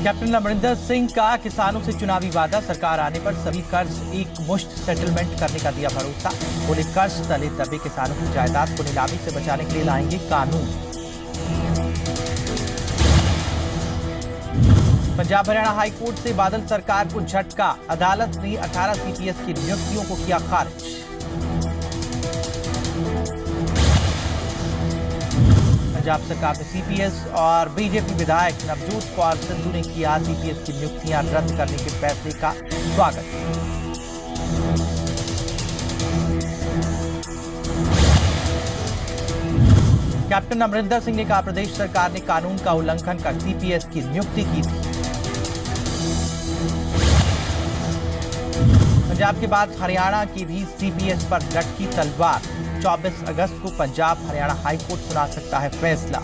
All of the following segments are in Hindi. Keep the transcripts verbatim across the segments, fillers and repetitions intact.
कैप्टन अमरिंदर सिंह का किसानों से चुनावी वादा, सरकार आने पर सभी कर्ज एक मुश्त सेटलमेंट करने का दिया भरोसा। बोले कर्ज तले दबे किसानों की जायदाद को नीलामी से बचाने के लिए लाएंगे कानून। पंजाब हरियाणा हाईकोर्ट से बादल सरकार को झटका, अदालत ने अठारह सीपीएस की नियुक्तियों को किया खारिज। पंजाब सरकार में सीपीएस और बीजेपी विधायक नवजोत कौर सिद्धू ने किया सीपीएस की नियुक्तियां रद्द करने के फैसले का स्वागत। कैप्टन अमरिंदर सिंह ने कहा प्रदेश सरकार ने कानून का उल्लंघन कर सीपीएस की नियुक्ति की थी। पंजाब के बाद हरियाणा की भी सीपीएस पर लटकी तलवार, चौबीस अगस्त को पंजाब हरियाणा हाईकोर्ट सुना सकता है फैसला।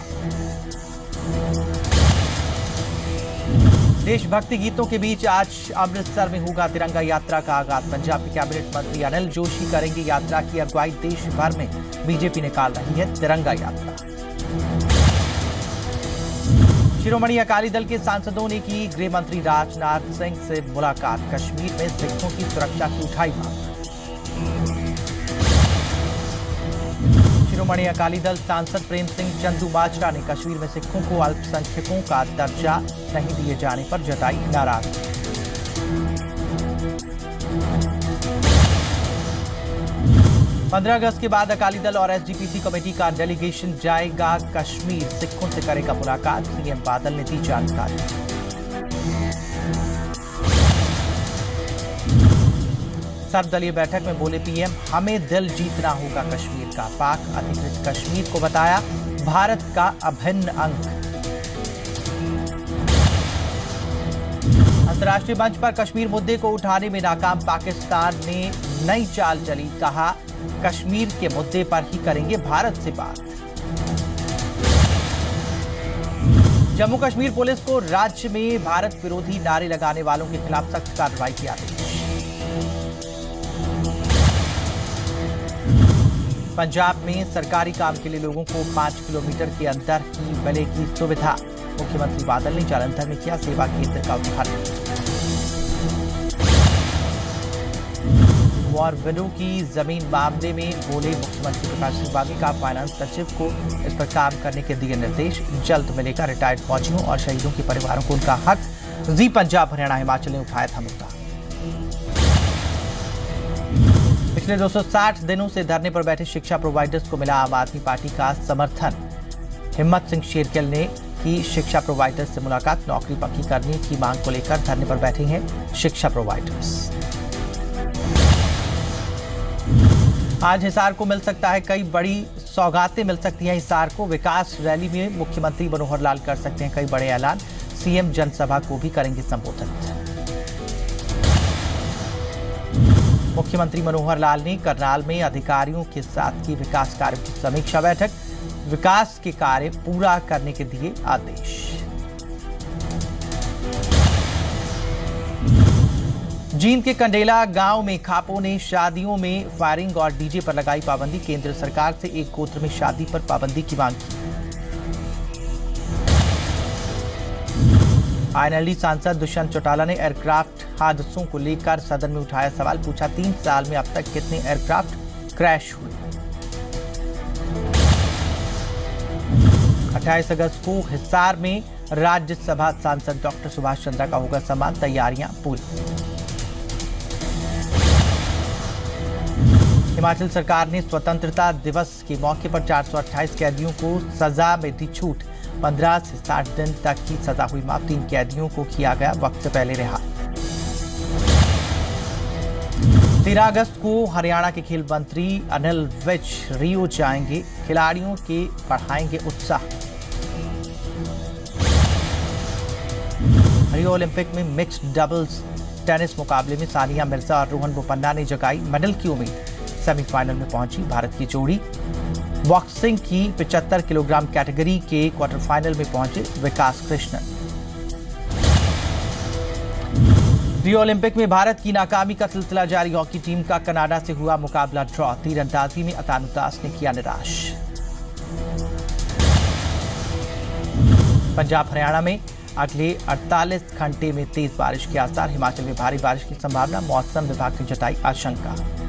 देशभक्ति गीतों के बीच आज अमृतसर में होगा तिरंगा यात्रा का आगाज। पंजाब के कैबिनेट मंत्री अनिल जोशी करेंगे यात्रा की अगुवाई। देश भर में बीजेपी निकाल रही है तिरंगा यात्रा। शिरोमणि अकाली दल के सांसदों ने की गृह मंत्री राजनाथ सिंह से मुलाकात। कश्मीर में सिखों की सुरक्षा की उठाई मांग। शिरोमणि अकाली दल सांसद प्रेम सिंह चंदूमाजरा ने कश्मीर में सिखों को अल्पसंख्यकों का दर्जा नहीं दिए जाने पर जताई नाराजगी। पंद्रह अगस्त के बाद अकाली दल और एसजीपीसी कमेटी का डेलीगेशन जाएगा कश्मीर। सिखों से करेगा मुलाकात, सीएम बादल ने दी जानकारी। सर्वदलीय बैठक में बोले पीएम, हमें दिल जीतना होगा कश्मीर का। पाक अधिकृत कश्मीर को बताया भारत का अभिन्न अंग। अंतर्राष्ट्रीय मंच पर कश्मीर मुद्दे को उठाने में नाकाम पाकिस्तान ने नई चाल चली। कहा कश्मीर के मुद्दे पर ही करेंगे भारत से बात। जम्मू कश्मीर पुलिस को राज्य में भारत विरोधी नारे लगाने वालों के खिलाफ सख्त कार्रवाई की आदेश। पंजाब में सरकारी काम के लिए लोगों को पांच किलोमीटर के अंदर ही मिलेगी सुविधा। मुख्यमंत्री बादल ने जालंधर में किया सेवा केंद्र का उद्घाटन। वॉर विडो की जमीन मामले में बोले मुख्यमंत्री प्रकाश सिंह बागी का फाइनेंस सचिव को इस पर काम करने के दिए निर्देश। जल्द मिलेगा रिटायर्ड फौजियों और शहीदों के परिवारों को उनका हक। जी पंजाब हरियाणा हिमाचल ने उठाया था मुद्दा। पिछले दो सौ साठ दिनों से धरने पर बैठे शिक्षा प्रोवाइडर्स को मिला आम आदमी पार्टी का समर्थन। हिम्मत सिंह शेरगिल ने की शिक्षा प्रोवाइडर्स से मुलाकात। नौकरी पक्की करने की मांग को लेकर धरने पर बैठे हैं शिक्षा प्रोवाइडर्स। आज हिसार को मिल सकता है कई बड़ी सौगातें मिल सकती हैं हिसार को। विकास रैली में मुख्यमंत्री मनोहर लाल कर सकते हैं कई बड़े ऐलान। सीएम जनसभा को भी करेंगे संबोधित। मुख्यमंत्री मनोहर लाल ने करनाल में अधिकारियों के साथ की विकास कार्य की समीक्षा बैठक। विकास के कार्य पूरा करने के दिए आदेश। जींद के कंडेला गांव में खापों ने शादियों में फायरिंग और डीजे पर लगाई पाबंदी। केंद्र सरकार से एक गोत्र में शादी पर पाबंदी की मांग की। आईएनएलडी सांसद दुष्यंत चौटाला ने एयरक्राफ्ट हादसों को लेकर सदन में उठाया सवाल। पूछा तीन साल में अब तक कितने एयरक्राफ्ट क्रैश हुए। अट्ठाईस अगस्त को हिसार में राज्यसभा सांसद डॉक्टर सुभाष चंद्रा का होगा सम्मान। तैयारियां पूरी। हिमाचल सरकार ने स्वतंत्रता दिवस के मौके पर चार सौ अट्ठाईस कैदियों को सजा में दी छूट। पंद्रह से साठ दिन तक की सजा हुई माफ। तीन कैदियों को किया गया वक्त से पहले रिहा। तेरह अगस्त को हरियाणा के खेल मंत्री अनिल विज रियो जाएंगे। खिलाड़ियों के बढ़ाएंगे उत्साह। रियो ओलंपिक में मिक्स्ड डबल्स टेनिस मुकाबले में सानिया मिर्जा और रोहन बोपन्ना ने जगाई मेडल की उम्मीद। सेमीफाइनल में पहुंची भारत की जोड़ी। बॉक्सिंग की पचहत्तर किलोग्राम कैटेगरी के क्वार्टर फाइनल में पहुंचे विकास कृष्णन। रियो ओलंपिक में भारत की नाकामी का सिलसिला जारी। हॉकी टीम का कनाडा से हुआ मुकाबला ड्रॉ। तीरंदाजी में अतानु दास ने किया निराश। पंजाब हरियाणा में अगले अड़तालीस घंटे में तेज बारिश के आसार। हिमाचल में भारी बारिश की संभावना, मौसम विभाग ने जताई आशंका।